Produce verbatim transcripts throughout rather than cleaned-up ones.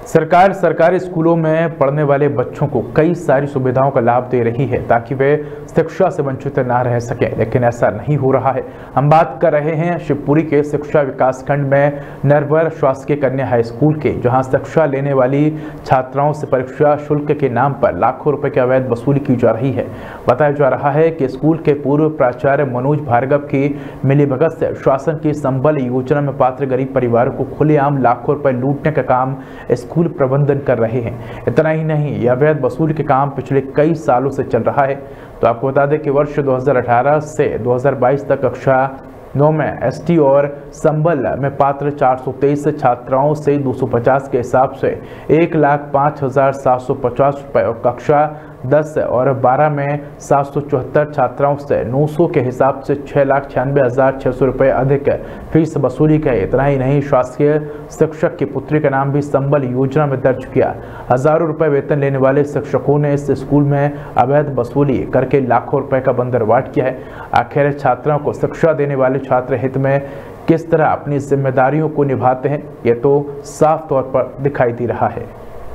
सरकार सरकारी स्कूलों में पढ़ने वाले बच्चों को कई सारी सुविधाओं का लाभ दे रही है ताकि वे शिक्षा से वंचित ना रह सकें, लेकिन ऐसा नहीं हो रहा है। हम बात कर रहे हैं शिवपुरी के शिक्षा विकास खंड में नरवर शासकीय कन्या हाई स्कूल के, जहां शिक्षा लेने वाली छात्राओं से परीक्षा शुल्क के नाम पर लाखों रुपए की अवैध वसूली की जा रही है। बताया जा रहा है कि स्कूल के पूर्व प्राचार्य मनोज भार्गव की मिलीभगत से शासन की संबल योजना में पात्र गरीब परिवारों को खुलेआम लाखों रुपए लूटने का काम स्कूल प्रबंधन कर रहे हैं। इतना ही नहीं, यह अवैध वसूली के काम पिछले कई सालों से चल रहा है। तो आपको बता दें कि वर्ष दो हज़ार अठारह से दो हज़ार बाईस तक कक्षा नौ में एसटी और संबल में पात्र चार सौ तेईस छात्राओं से दो सौ पचास के हिसाब से एक लाख पाँच हजार सात सौ पचास रुपये और कक्षा दस और बारह में सात सौ चौहत्तर छात्राओं से नौ सौ के हिसाब से छः लाख छियानवे हज़ार छः सौ रुपये अधिक फीस वसूली गई। इतना ही नहीं, शासकीय शिक्षक की पुत्री का नाम भी संबल योजना में दर्ज किया। हजारों रुपए वेतन लेने वाले शिक्षकों ने इस स्कूल में अवैध वसूली करके लाखों रुपए का बंदरवाट किया है। आखिर छात्रों को शिक्षा देने वाले छात्र हित में किस तरह अपनी जिम्मेदारियों को निभाते हैं, ये तो साफ तौर पर दिखाई दे रहा है।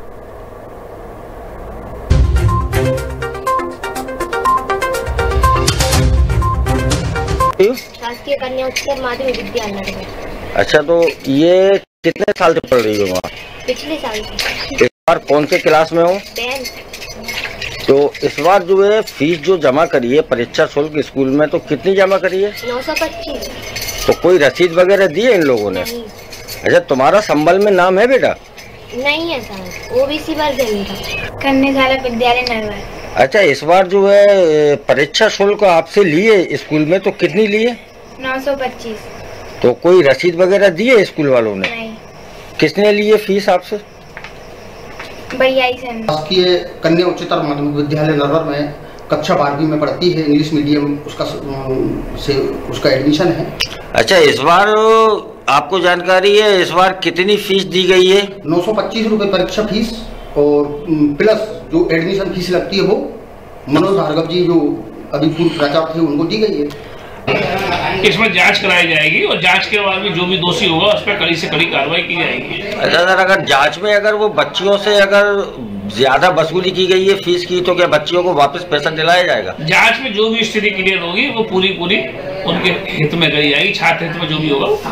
शासकीय कन्या उच्चतर माध्यमिक विद्यालय में। अच्छा, तो ये कितने साल से पढ़ रही हो वहाँ? पिछले साल से। इस बार कौन से क्लास में हो? टेंथ। तो इस बार जो है फीस जो जमा करी है परीक्षा शुल्क स्कूल में, तो कितनी जमा करी है? नौ सौ पच्चीस। तो कोई रसीद वगैरह दी है इन लोगों ने? नहीं। अच्छा, तुम्हारा संबल में नाम है बेटा? नहीं है सर, ओबीसी वर्ग है मेरा। कन्या विद्यालय नरवर। अच्छा, इस बार जो है परीक्षा शुल्क आपसे लिए स्कूल में, तो कितनी लिए? नौ सौ पच्चीस। तो कोई रसीद वगैरह दी है स्कूल वालों ने? नहीं। किसने लिए फीस आपसे? बयालीस। शासकीय कन्या उच्चतर माध्यमिक विद्यालय नरवर में कक्षा बारहवीं में पढ़ती है, इंग्लिश मीडियम उसका से उसका एडमिशन है। अच्छा, इस बार आपको जानकारी है इस बार कितनी फीस दी गई है? नौ सौ पच्चीस रुपये परीक्षा फीस और प्लस जो एडमिशन फीस लगती है वो मनोज भार्गव जी जो अभी पूर्व प्राचार्य थे उनको दी गई है। इसमें जांच कराई जाएगी और जांच के बाद भी जो भी दोषी होगा उस पर कड़ी से कड़ी कार्रवाई की जाएगी। अच्छा सर, अगर जांच में अगर वो बच्चियों से अगर ज्यादा वसूली की गई है फीस की, तो क्या बच्चियों को वापस पैसा दिलाया जाएगा? जांच में जो भी स्थिति क्लियर होगी वो पूरी पूरी उनके हित में करी जाएगी, छात्र हित में जो भी होगा वो।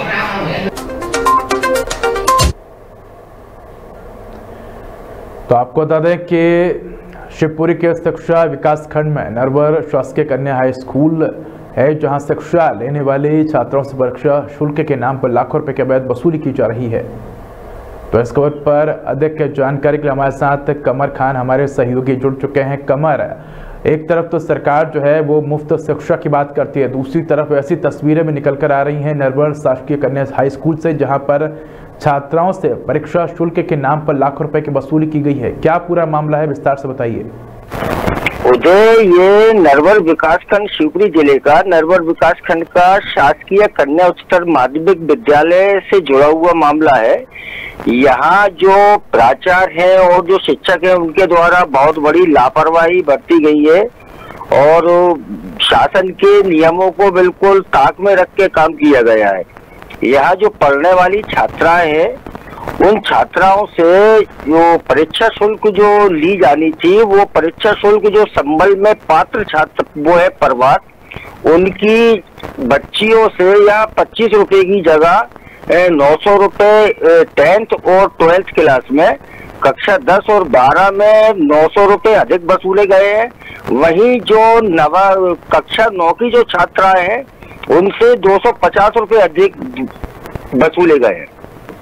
तो आपको बता दें कि शिवपुरी के शिक्षा विकास खंड में नरवर शासकीय कन्या हाई स्कूल है, जहां शिक्षा लेने वाले छात्रों से परीक्षा शुल्क के नाम पर लाखों रुपए की अवैध वसूली की जा रही है। तो इस खबर पर अधिक जानकारी के लिए हमारे साथ कमर खान हमारे सहयोगी जुड़ चुके हैं। कमर, एक तरफ तो सरकार जो है वो मुफ्त शिक्षा की बात करती है, दूसरी तरफ ऐसी तस्वीरें भी निकल कर आ रही हैं नरवर शासकीय कन्या हाई स्कूल से, जहां पर छात्राओं से परीक्षा शुल्क के नाम पर लाखों रुपए की वसूली की गई है। क्या पूरा मामला है, विस्तार से बताइए। उदय, ये नरवर विकासखंड शिवपुरी जिले का नरवर विकासखंड का शासकीय कन्या उच्चतर माध्यमिक विद्यालय से जुड़ा हुआ मामला है। यहाँ जो प्राचार्य है और जो शिक्षक है उनके द्वारा बहुत बड़ी लापरवाही बरती गई है और शासन के नियमों को बिल्कुल ताक में रख के काम किया गया है। यहाँ जो पढ़ने वाली छात्राएं हैं उन छात्राओं से जो परीक्षा शुल्क जो ली जानी थी, वो परीक्षा शुल्क जो संबल में पात्र छात्र वो है परिवार, उनकी बच्चियों से या पच्चीस रुपए की जगह नौ सौ रुपये टेंथ और ट्वेल्थ क्लास में, कक्षा दस और बारह में नौ सौ रुपये अधिक वसूले गए हैं। वहीं जो नवा कक्षा नौ की जो छात्राएं हैं उनसे दो सौ पचास रुपये अधिक वसूले गए हैं।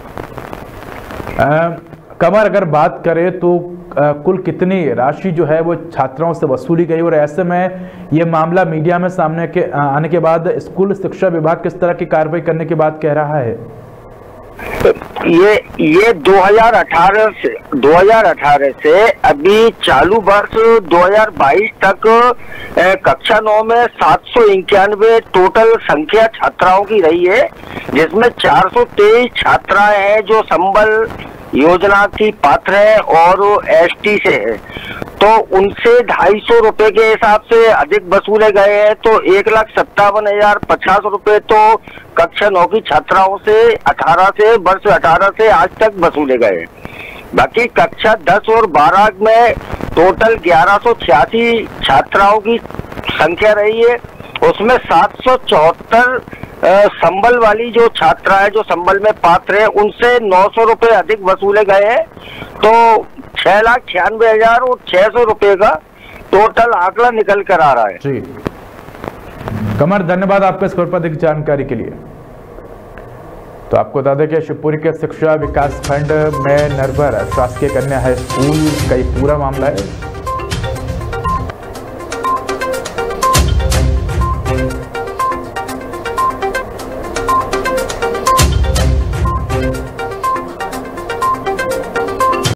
कमर, अगर बात करें तो आ, कुल कितनी राशि जो है वो छात्राओं से वसूली गई, और ऐसे में ये मामला मीडिया में सामने के आने के बाद स्कूल शिक्षा विभाग किस तरह की कार्रवाई करने की बात कह रहा है? ये ये दो हज़ार अठारह से दो हज़ार अठारह से अभी चालू वर्ष दो हज़ार बाईस तक कक्षा नौ में सात सौ इक्यानवे टोटल संख्या छात्राओं की रही है, जिसमें चार सौ तेईस छात्राएं हैं जो संबल योजना की पात्र है और एसटी से है। तो उनसे ढाई सौ रुपए के हिसाब से अधिक वसूले गए हैं। तो एक लाख सत्तावन हजार पचास रुपए तो कक्षा नौ की छात्राओं से अठारह से वर्ष अठारह से आज तक वसूले गए। बाकी कक्षा दस और बारह में टोटल ग्यारह सौ छियासी छात्राओं की संख्या रही है। उसमें सात सौ चौहत्तर संबल वाली जो छात्रा है, जो संबल में पात्र है, उनसे नौ सौ रुपए अधिक वसूले गए हैं। तो छह लाख छियानवे हजार और छह सौ रुपए का टोटल आंकड़ा निकल कर आ रहा है। जी कमर, धन्यवाद आपके इस पर अधिक जानकारी के लिए। तो आपको बता दें कि शिवपुरी के शिक्षा विकास खंड में नरवर शासकीय कन्या हाई स्कूल का एक पूरा मामला है।